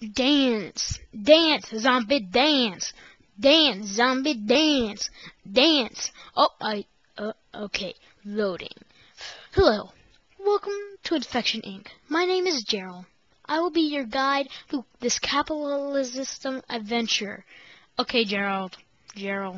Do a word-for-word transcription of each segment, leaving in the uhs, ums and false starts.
Dance, dance, zombie dance, dance, zombie dance, dance. Oh, I, uh, okay, loading. Hello, welcome to Infection Incorporated. My name is Gerald. I will be your guide through this capitalism adventure. Okay, Gerald, Gerald,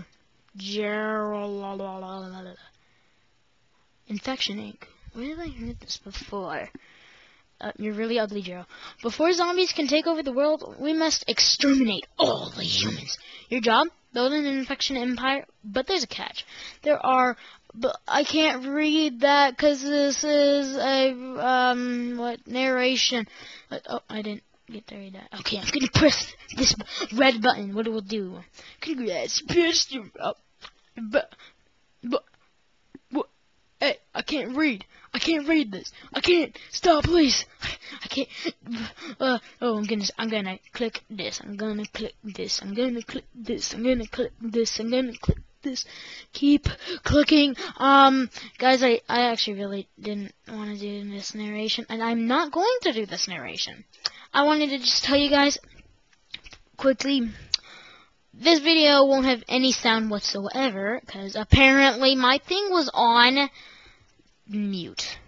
Gerald. Infection Incorporated. Where have I heard this before? Uh, you're really ugly, Gerald. Before zombies can take over the world, we must exterminate all the humans. Your job? Build an infection empire. But there's a catch. There are... But I can't read that because this is a... Um... What? Narration. Uh, oh, I didn't get to read that. Okay, I'm gonna press this red button. What it will do. Congrats. Oh, but... But... What? Hey, I can't read. I can't read this. I can't. Stop, please. I can't. Uh, oh, I'm gonna. I'm gonna click this. I'm gonna click this. I'm gonna click this. I'm gonna click this. I'm gonna click this. Keep clicking. Um, guys, I I actually really didn't want to do this narration, and I'm not going to do this narration. I wanted to just tell you guys quickly. This video won't have any sound whatsoever because apparently my thing was on mute,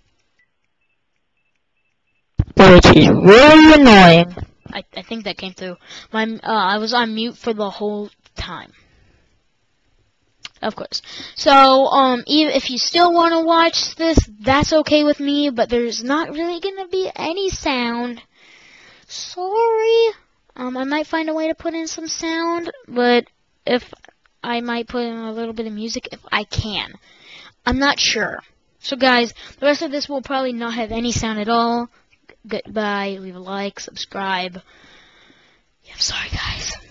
which is really annoying. I, I think that came through. My uh, I was on mute for the whole time. Of course. So um, even if you still want to watch this, that's okay with me. But there's not really gonna be any sound. Sorry. Um, I might find a way to put in some sound, but if I might put in a little bit of music if I can. I'm not sure. So guys, the rest of this will probably not have any sound at all. Goodbye, leave a like, subscribe. Yeah, I'm sorry guys.